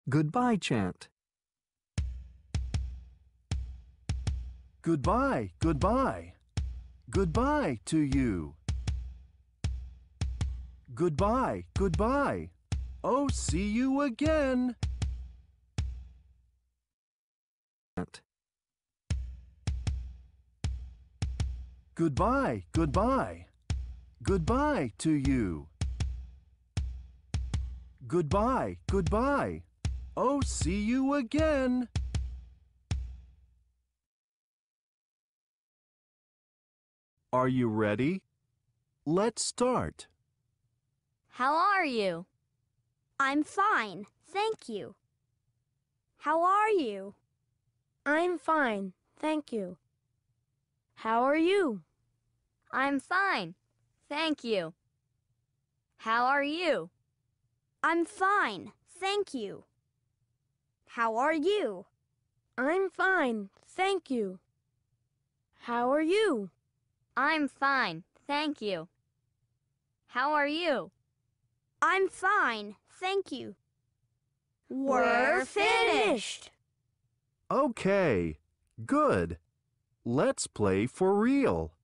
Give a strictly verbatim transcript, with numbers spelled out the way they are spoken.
Goodbye chant. Goodbye, goodbye. Goodbye to you. Goodbye, goodbye. Oh, see you again. Goodbye, goodbye. Goodbye to you. Goodbye, goodbye. Oh, see you again. Are you ready? Let's start. How are you? I'm fine, thank you. How are you? I'm fine, thank you. How are you? I'm fine, thank you. How are you? I'm fine, thank you. How are you? I'm fine, thank you. How are you? I'm fine, thank you. How are you? I'm fine, thank you. We're finished. Okay, good. Let's play for real.